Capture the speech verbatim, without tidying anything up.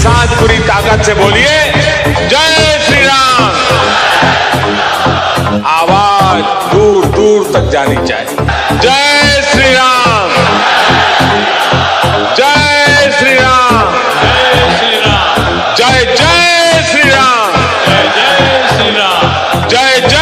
साथ पूरी ताकत से बोलिए जय श्री राम। आवाज दूर दूर तक जानी चाहिए। जय श्री राम, जय श्री राम, जय श्री राम, जय जय श्री राम, जय जय श्री राम, जय